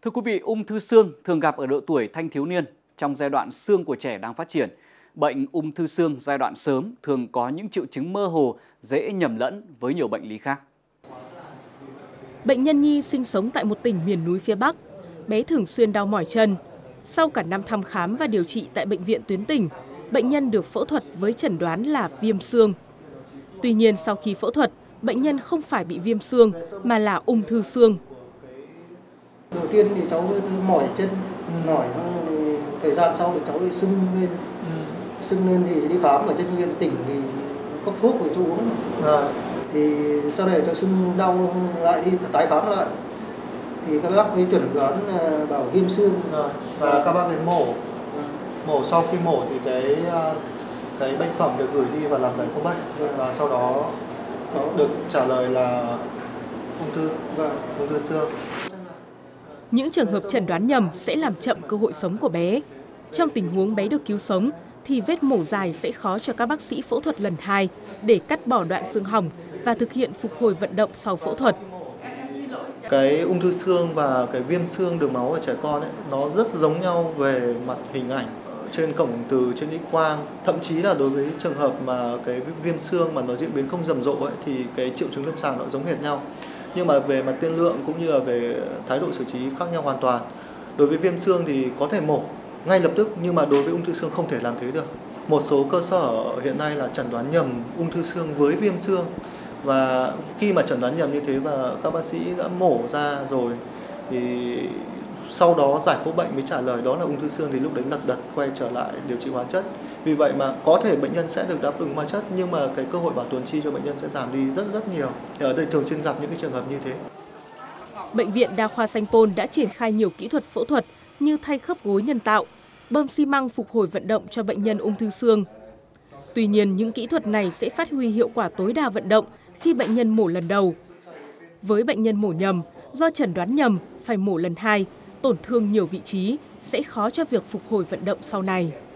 Thưa quý vị, ung thư xương thường gặp ở độ tuổi thanh thiếu niên trong giai đoạn xương của trẻ đang phát triển. Bệnh ung thư xương giai đoạn sớm thường có những triệu chứng mơ hồ, dễ nhầm lẫn với nhiều bệnh lý khác. Bệnh nhân Nhi sinh sống tại một tỉnh miền núi phía Bắc. Bé thường xuyên đau mỏi chân. Sau cả năm thăm khám và điều trị tại bệnh viện tuyến tỉnh, bệnh nhân được phẫu thuật với chẩn đoán là viêm xương. Tuy nhiên, sau khi phẫu thuật, bệnh nhân không phải bị viêm xương mà là ung thư xương. Đầu tiên thì cháu mỏi chân, mỏi thì thời gian sau thì cháu đi sưng lên. Sưng lên thì đi khám ở trên bệnh viện tỉnh thì cấp thuốc để cho uống. Thì sau này cháu sưng đau lại đi tái khám lại. Thì các bác mới chuẩn đoán bảo viêm xương. Và các bác đến mổ. Mổ sau khi mổ thì cái bệnh phẩm được gửi đi và làm giải phẫu bệnh. Và sau đó được trả lời là ung thư xương. Những trường hợp chẩn đoán nhầm sẽ làm chậm cơ hội sống của bé. Trong tình huống bé được cứu sống, thì vết mổ dài sẽ khó cho các bác sĩ phẫu thuật lần 2 để cắt bỏ đoạn xương hỏng và thực hiện phục hồi vận động sau phẫu thuật. Cái ung thư xương và cái viêm xương đường máu ở trẻ con ấy, nó rất giống nhau về mặt hình ảnh trên cổng từ trên X-quang. Thậm chí là đối với trường hợp mà cái viêm xương mà nó diễn biến không rầm rộ ấy, thì cái triệu chứng lâm sàng nó giống hệt nhau. Nhưng mà về mặt tiên lượng cũng như là về thái độ xử trí khác nhau hoàn toàn. Đối với viêm xương thì có thể mổ ngay lập tức, nhưng mà đối với ung thư xương không thể làm thế được. Một số cơ sở hiện nay là chẩn đoán nhầm ung thư xương với viêm xương. Và khi mà chẩn đoán nhầm như thế và các bác sĩ đã mổ ra rồi thì sau đó giải phẫu bệnh mới trả lời đó là ung thư xương, thì lúc đấy lật đật quay trở lại điều trị hóa chất. Vì vậy mà có thể bệnh nhân sẽ được đáp ứng hóa chất, nhưng mà cái cơ hội bảo tồn chi cho bệnh nhân sẽ giảm đi rất nhiều. Thì ở đây thường xuyên gặp những cái trường hợp như thế. Bệnh viện Đa khoa Sanh Pôn đã triển khai nhiều kỹ thuật phẫu thuật như thay khớp gối nhân tạo, bơm xi măng phục hồi vận động cho bệnh nhân ung thư xương. Tuy nhiên, những kỹ thuật này sẽ phát huy hiệu quả tối đa vận động khi bệnh nhân mổ lần đầu. Với bệnh nhân mổ nhầm, do chẩn đoán nhầm phải mổ lần 2, tổn thương nhiều vị trí sẽ khó cho việc phục hồi vận động sau này.